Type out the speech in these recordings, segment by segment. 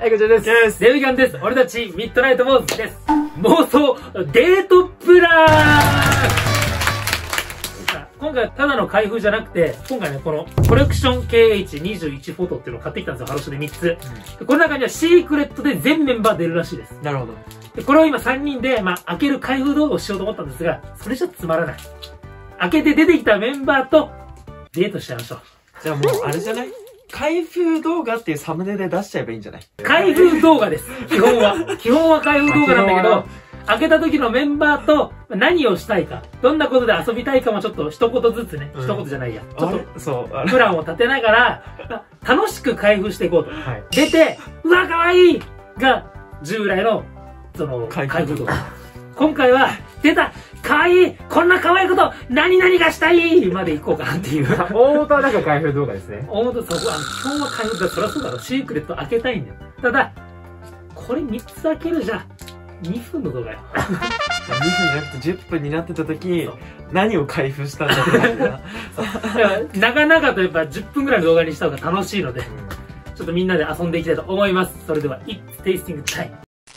はい、こちらです。 デビガンです。俺たちミッドナイトモーズです。妄想デートプラン。今回ただの開封じゃなくて、今回ね、このコレクション KH21 フォトっていうのを買ってきたんですよ、ハロショで3つ。でこの中にはシークレットで全メンバー出るらしいです。 なるほど。 でこれを今3人で、開ける開封動画をしようと思ったんですが、それじゃつまらない。開けて出てきたメンバーとデートしちゃいましょう。 じゃあもう、あれじゃない？開封動画っていうサムネで出しちゃえばいいんじゃない？ 開封動画です。基本は。基本は開封動画なんだけど、開けた時のメンバーと何をしたいか、どんなことで遊びたいかもちょっと一言ずつね、一言じゃないや。ちょっと、プランを立てながら、楽しく開封していこうと。出て、うわ、かわいいが、従来の、開封動画。今回は、出たかわいいこんなかわいいこと何々がしたいまで行こうかなっていう。 大元はなんか開封動画ですね。 大元、そこ、基本は開封動画、そりゃそうだろ。シークレット開けたいんだよ。ただ、これ3つ開けるじゃん。2分の動画よ。 2分じゃなくて10分になってた時、何を開封したんだろうな。 長々とやっぱ10分ぐらいの動画にした方が楽しいので、ちょっとみんなで遊んでいきたいと思います。それでは、It's Tasting Time。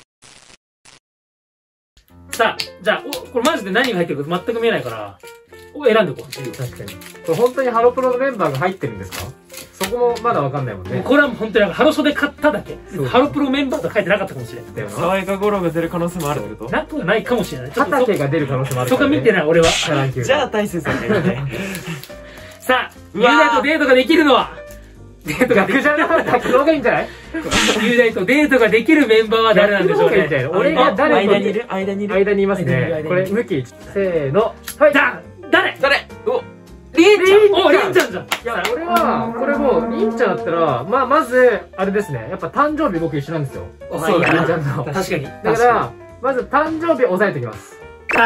さあ、じゃあ、これマジで何が入ってるか全く見えないから、選んでいこう。 確かに。これ本当にハロプロのメンバーが入ってるんですか？そこもまだわかんないもんね。 これはもう本当にハロショで買っただけ。ハロプロメンバーと書いてなかったかもしれない。 爽やか五郎が出る可能性もあるってこと？ なくはないかもしれない。 畑が出る可能性もある。 そこ見てない、俺は。 じゃあ大勢さんがいいね。 さあ、雄大とデートができるのは、 デートが逆じゃなかったらのがいいんじゃない？ 雄大とデートができるメンバーは誰なんでしょうね。 俺が誰間にいる間にいる間にいますね。これ、向き、せーの。 はい。誰おりんちゃん。お、りんちゃんじゃん。いや、俺は、これもう、りんちゃんだったら、まず、あれですね。やっぱ誕生日僕一緒なんですよ。 そうだ、 りんちゃんの。 確かに。 だから、まず誕生日押さえておきます。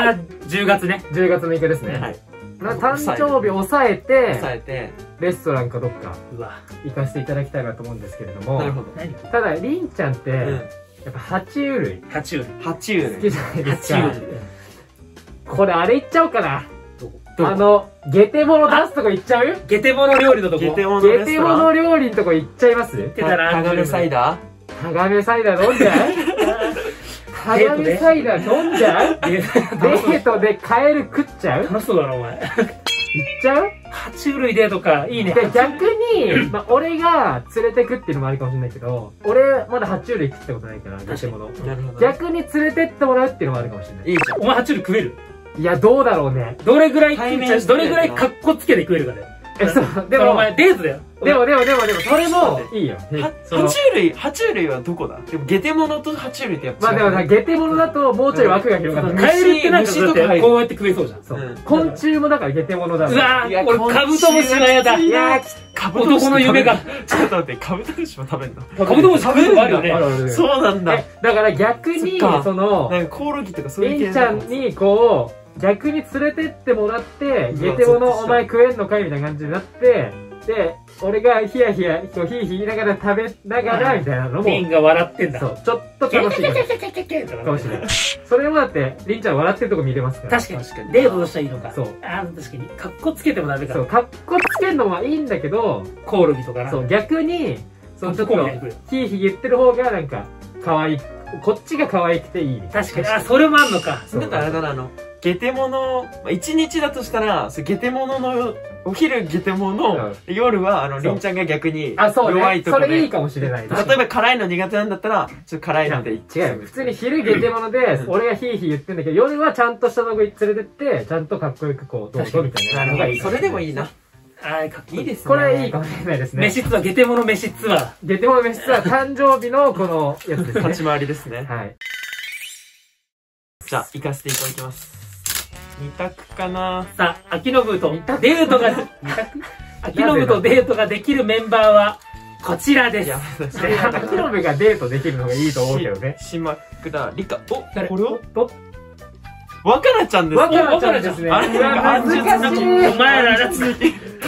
10月ね。 10月6日ですね。はい。誕生日押さえて、レストランかどっか、行かせていただきたいなと思うんですけれども。 なるほど。 ただ、りんちゃんって、やっぱ爬虫類。 爬虫類。 好きじゃないですか。これ、あれ行っちゃおうかな。ゲテモノ出すとこ行っちゃう？ ゲテモノ料理のとこ。 ゲテモノ料理のとこ行っちゃいます？ タガメサイダー？ タガメサイダー飲んじゃう？タガメサイダー飲んじゃう？デートでカエル食っちゃう？ 楽しそうだな、お前。 行っちゃう？ 爬虫類デートか。いいね。 で、逆に、俺が連れてくっていうのもあるかもしれないけど、俺、まだ爬虫類食ったことないから、ゲテモノ。逆に連れてってもらうっていうのもあるかもしれない。 いいじゃん。 お前爬虫類食える？ いや、どうだろうね。 どれぐらい食っちゃう？どれぐらいカッコつけて食えるかで。 そう、でもお前デートだよ。 でも、それも、いいよ。 爬虫類はどこだ？でも、ゲテモノと爬虫類ってやっぱ違う。 まあでも、ゲテモノだともうちょい枠が広がる。 カエルってなんかだってこうやって食えそうじゃん。 そう。昆虫もだからゲテモノだ。 うわぁ、俺カブトムシはやだ。いや男の夢が。 ちょっと待って、カブトムシも食べんの？ カブトムシ食べるのあるよね。 そうなんだ。 だから逆に、なんかコオロギとかそういう系。 りんちゃんにこう、逆に連れてってもらって、ゲテモノお前食えんのかいみたいな感じになって、で、俺がヒヤヒヤ、ヒーヒー言いながら食べながら、みたいなのも。 リンが笑ってんだ。 そう、ちょっと楽しいかもしれない。それもだって、りんちゃん笑ってるとこ見れますから。 確かに。デートとしたらいいのか。 そう。 確かに。カッコつけてもダメか。 そう、カッコつけるのはいいんだけど、 コオロギとかな。 そう、逆に、ちょっと、ヒーヒー言ってる方がなんか、可愛い。こっちが可愛くていい。 確かに。それもあんのか。 だからあれだな、ゲテモノ、1日だとしたら、ゲテモノの、お昼ゲテモノ、夜は、りんちゃんが逆に、弱いとこで。 それいいかもしれない。 例えば辛いの苦手なんだったら、ちょっと辛いのでいっちゃう。 違う。普通に昼ゲテモノで、俺がヒーヒー言ってんだけど、夜はちゃんとしたとこ連れてって、ちゃんとかっこよくこう、どうぞみたいなのがいい。 それでもいいな。 かっこいいですね。 これいいかもしれないですね。 飯ツアー、ゲテモノ飯ツアー。 ゲテモノ飯ツアー、誕生日のこのやつですね。 立ち回りですね。 はい。 じゃあ、行かせていただきます。2択かな。 さあ、秋信とデートが、秋信とデートができるメンバーは、こちらです。 秋信がデートできるのがいいと思うけどね。 島倉理香。お、これを若菜ちゃんです。 若菜ちゃんですね。 あれ難しい。 お前らだって、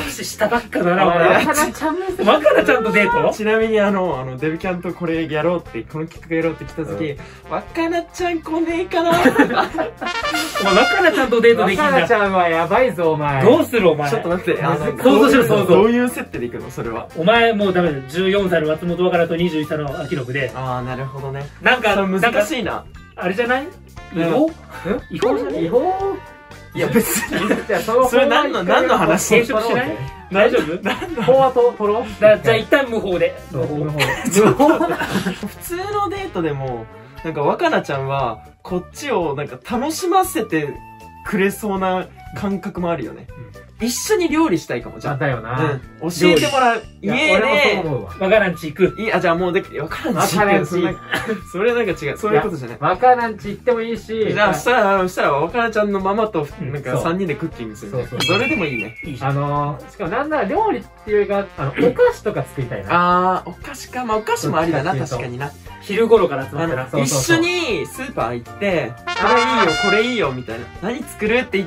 年下ばっかだな、俺。 若菜ちゃんとデート。 ちなみにデブキャンとこれやろうって、この企画やろうって来た時、若菜ちゃん来ねえかな。お前若菜ちゃんとデートできんだ。 若菜ちゃんはやばいぞ、お前。 どうするお前。 ちょっと待って、 想像しろ、想像。 どういう設定でいくのそれは。 お前もうダメだよ。14歳の松本若菜と21歳の秋信で。 ああ、なるほどね。 なんか、 難しいな。 あれじゃない違法違法じゃない違法いや別に。それ何の話？ 転職しない？大丈夫？ 法は取ろう？ じゃあ一旦無法で。 無法。 普通のデートでも、なんか若菜ちゃんは、こっちをなんか楽しませてくれそうな感覚もあるよね。一緒に料理したいかも、じゃあ。 だよな。 教えてもらう。家で、 若菜んち行く。 じゃあもう若菜んち行く。それなんか違う。そういうことじゃない。 若菜んち行ってもいいし。 じゃあ、そしたら若菜ちゃんのママと、なんか3人でクッキングする。それでもいいね。 しかもなんなら料理っていうか、お菓子とか作りたいな。 お菓子か。まあお菓子もありだな、確かにな。 昼頃から集まったら。 一緒にスーパー行って、あれいいよ、これいいよ、みたいな。何作るって言って、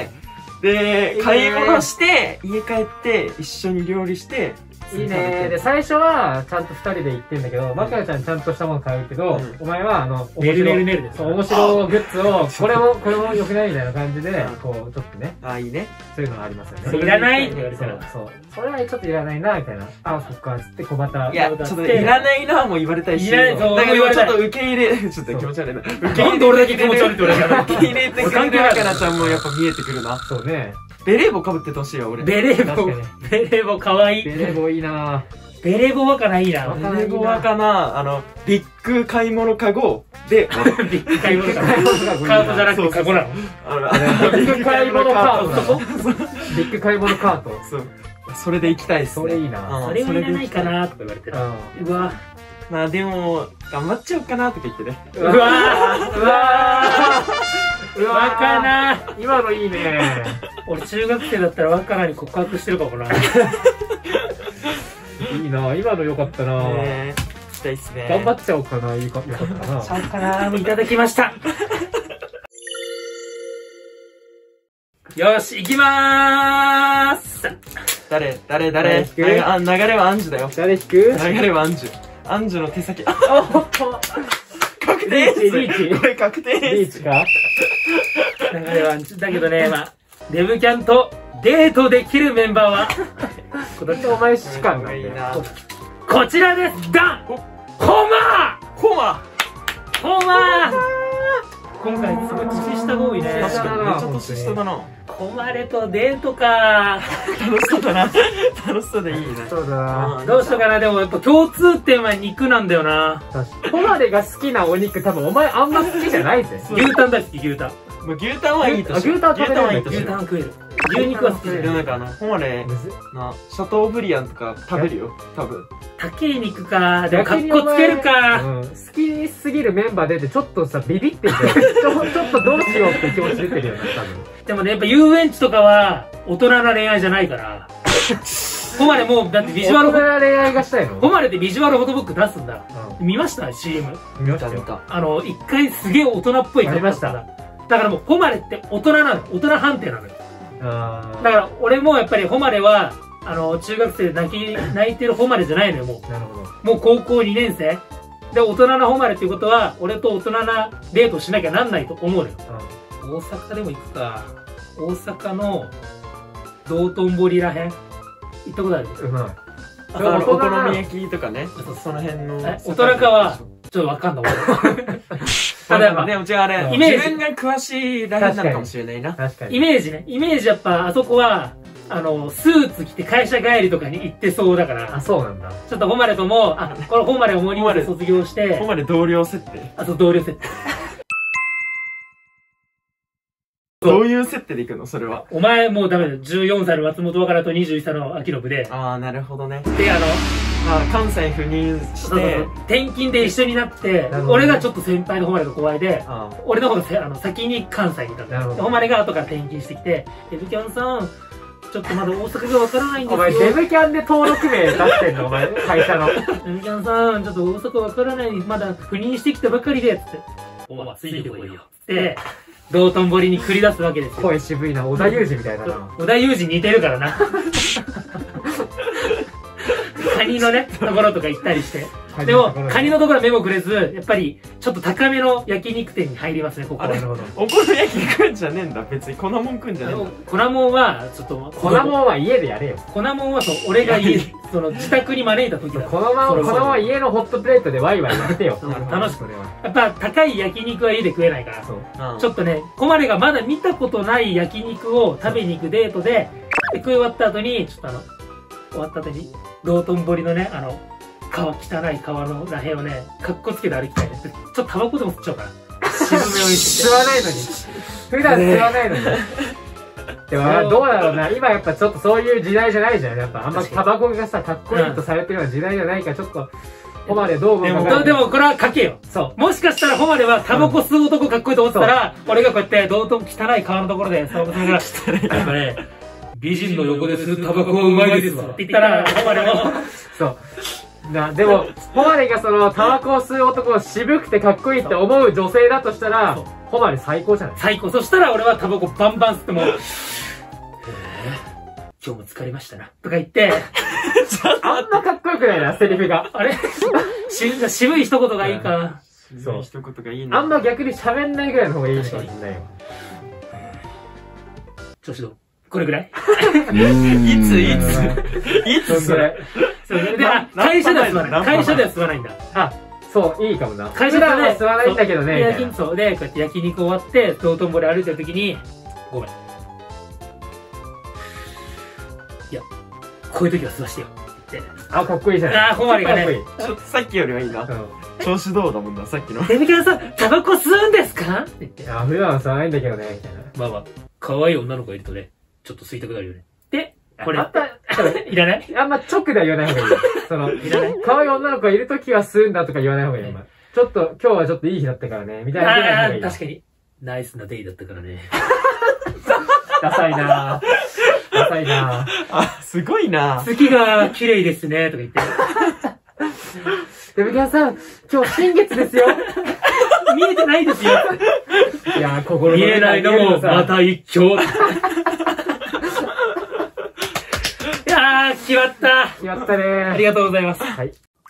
で、買い物して、家帰って一緒に料理して、 いいね。で、最初はちゃんと2人で行ってんだけど、若菜ちゃんちゃんとしたもの買うけど、お前はメルで面白グッズを、これも良くないみたいな感じで、こう、ちょっとね。 いいね。 そういうのありますよね。 いらないって言われたら。 そう。それはちょっといらないな、みたいな。そっか、つって小旗。 いや、ちょっといらないなも言われたいし。だけどちょっと受け入れ、ちょっと気持ち悪いな。 なんで俺だけ気持ち悪いって言われたの？ 受け入れてくれる若菜ちゃんもやっぱ見えてくるな。 そうね。 ベレー帽被っててほしいよ、俺。 ベレー帽かわいい。 ベレー帽いいなベレー帽若菜いいな。 ベレー帽若菜、ビッグ買い物カゴで、 ビッグ買い物カゴ。カートじゃなくてカゴなの？ ビッグ買い物カート。ビッグ買い物カート。 そう。それで行きたいっすね。 それいいな。 それはいらないかなとか言われてる。うわ。 まあでも、頑張っちゃおうかなとか言ってね。 うわ若菜今のいいね。 俺中学生だったら若菜に告白してるかもな。 いいな、今の良かったな。 したいっすね。 頑張っちゃおうかな、よかったな。 ちゃうかな、いただきました。よし、行きまーす。 誰流れはアンジュだよ。 誰引く？ 流れはアンジュ。アンジュの手先。確定リーチこれ確定リーチか流れはアンジュ。だけどね、デブキャンとデートできるメンバーは、 今年お前主観がいいな。 こちらです。ダン！ホマ今回すごい年下が多いね。 確かにめっちゃ年下だな。 誉れとデートか。 楽しそうだな。楽しそうでいいね。 そうだな。 どうしようかな。でもやっぱ共通点は肉なんだよな。 誉れが好きなお肉多分お前あんま好きじゃないぜ。 牛タン大好き、牛タン。 牛タンはいいとしよう。 牛タン食べれる。 牛タン食える。牛肉は好きじゃない。 なんか誉れな、シャトーブリアンとか食べるよ、多分。 高い肉か。でもカッコつけるか。 好きすぎるメンバー出てちょっとさ、ビビってんじゃん。ちょっとどうしようって気持ち出てるよな、多分。 でもね、やっぱ遊園地とかは大人な恋愛じゃないから。誉れもう、だってビジュアル。 大人な恋愛がしたいの？ 誉れってビジュアルフォトブック出すんだ。見ました ?CM。 見ましたよ。 一回すげえ大人っぽい。 見ました。 だからもう、誉れって大人なの。大人判定なのよ。だから俺もやっぱり誉れは中学生で泣いてる誉れじゃないのよ。もうなるほど。 もう高校2年生で大人な誉れっていうことは俺と大人なデートしなきゃなんないと思うのよ。大阪でも行くか。大阪の道頓堀らへん行ったことある？ うまい。 お好み焼きとかね、その辺の。 大人かはちょっとわかんない俺。 ただでも違うあれ、 イメージ自分が詳しいらへんなのかもしれないな。 確かに。 イメージね。イメージやっぱあそこは、スーツ着て会社帰りとかに行ってそうだから。 あ、そうなんだ。 ちょっと誉れとも、この誉れをモーニングで卒業して。 誉れ同僚設定。 そう、同僚設定。 どういう設定でいくのそれは。 お前もうダメだよ。14歳の松本若菜と21歳の秋信で。 なるほどね。 で、 関西赴任して、 転勤で一緒になって、俺がちょっと先輩の誉れが後輩で、俺の方が先に関西にいたんだ。誉れが後から転勤してきて、デブキャンさん、ちょっとまだ大阪がわからないんですよ。 お前デブキャンで登録名出してんのお前、会社の。 デブキャンさん、ちょっと大阪わからない、まだ赴任してきたばかりで、つって。お前ついてこいよ。つって、道頓堀に繰り出すわけですよ。 声渋いな、織田裕二みたいだな。 織田裕二似てるからな。 ニのね、ところとか行ったりして。でも、カニのところは目もくれず、やっぱり、ちょっと高めの焼肉店に入りますね、ここは。なるほど。 お好み焼き食うんじゃねえんだ。別に粉もん食うんじゃねえんだ。 粉もんは、ちょっと、 粉もんは家でやれよ。 粉もんはそう、俺が自宅に招いた時だ。 粉もんは家のホットプレートでワイワイやってよ。 楽しく。やっぱ高い焼肉は家で食えないから、ちょっとね、コマレがまだ見たことない焼肉を食べに行くデートで、食い終わった後に、ちょっと終わった後に、道頓堀のね、汚い川のらへんをね、かっこつけて歩きたいです。ちょっとタバコでも吸っちゃおうかな。渋めを吸わないのに。普段吸わないのに。でも、どうだろうな。今やっぱちょっとそういう時代じゃないじゃん。やっぱあんまタバコがさ、かっこいいとされてるような時代じゃないから、ちょっと、ホマレどう思うか。 でもこれは賭けよ。そう。もしかしたらホマレはタバコ吸う男かっこいいと思ってたら、俺がこうやって道頓汚い川のところで、タバコ吸いながら、やっぱね、美人の横で吸うタバコはうまいですわ。って言ったら、ホマレも、そう。でも、ホマレがその、タバコを吸う男を渋くてかっこいいって思う女性だとしたら、ホマレ最高じゃない？ 最高。そしたら俺はタバコバンバン吸っても、今日も疲れましたな。とか言って、 あんまかっこよくないな、セリフが。 あれ渋い一言がいいか。 そう。一言がいいな。 あんま逆に喋んないぐらいの方がいいかもしれないよ。 調子どう？これぐらい？ いつそれ？ 会社では吸わない。会社では吸わないんだ。 あ、そう、いいかもな。 会社では吸わないんだけどね。 そうで、こうやって焼肉終わって、道頓堀歩いてる時に、ごめん。いや、こういう時は吸わしてよ。って言って。 あ、かっこいいじゃない。 あ、ホマリがね。 ちょっとさっきよりはいいな。調子どうだもんな、さっきの。 デミキャンさん、タバコ吸うんですかって言って。 あ、普段は吸わないんだけどね、みたいな。 まあまあ、可愛い女の子がいるとね、ちょっと吸いたくなるよね。で、これ、いらない？ あんま直では言わない方がいい。いらない？可愛い女の子がいるときは吸うんだとか言わない方がいい。ちょっと、今日はちょっといい日だったからね、みたいな。 ああ、確かに。ナイスなデイだったからね。 ダサいなぁ。ダサいなぁ。 あ、すごいなぁ。 月が綺麗ですね、とか言って。 デブキャンさん、今日新月ですよ。 見えてないですよ。 いやー、心の見えないのも、また一興。いやー、決まった。 決まったねー。 ありがとうございます。 はい。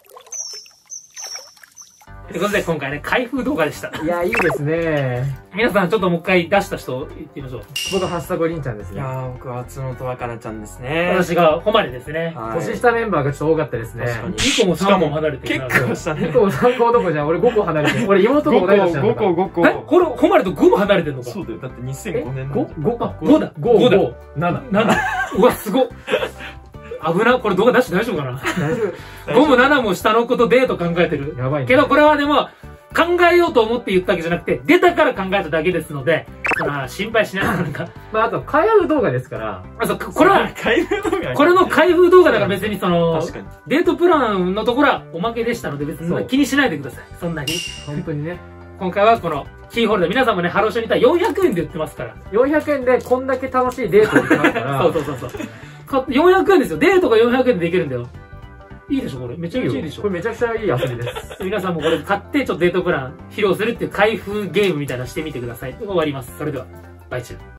ということで、今回ね、開封動画でした。 いやー、いいですね。 皆さん、ちょっともう一回出した人、言ってみましょう。 僕、はっさこりんちゃんですね。 いやー、僕は松本若菜ちゃんですね。 私が、ホマレですね。 年下メンバーがちょっと多かったですね。 2個も3個も離れてる。 結構したね。 2個も3個どこじゃん。俺5個離れてる。俺妹と同い年なんだ。 5個、5個。 え、これ、ホマレと5も離れてるのか？ そうだよ。だって2005年の。5か。 5だ。5だ。 7。 7。うわ、すごっ。危な。これ動画出して大丈夫かな？大丈夫。5も7も下の子とデート考えてる。 やばいね。 けどこれはでも、考えようと思って言ったわけじゃなくて、出たから考えただけですので、心配しないなんか。 まあ、あと、開封動画ですから。 あ、そう、これは、 開封動画これの開封動画だから別に確かに。 デートプランのところはおまけでしたので別に気にしないでください。そんなに。 本当にね。 今回はこの、キーホルダー、皆さんもね、ハローショーにいたら400円で売ってますから。 400円でこんだけ楽しいデートできますから。 そう。400円ですよ。デートが400円でできるんだよ。いいでしょこれ。めちゃめちゃいいでしょこれめちゃくちゃいい遊びです。 皆さんもこれ買って、ちょっとデートプラン披露するっていう開封ゲームみたいなのしてみてください。終わります。それでは、バイチュー。